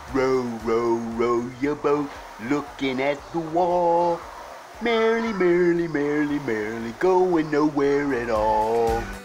Row, row, row your boat, looking at the wall. Merrily, merrily, merrily, merrily, going nowhere at all.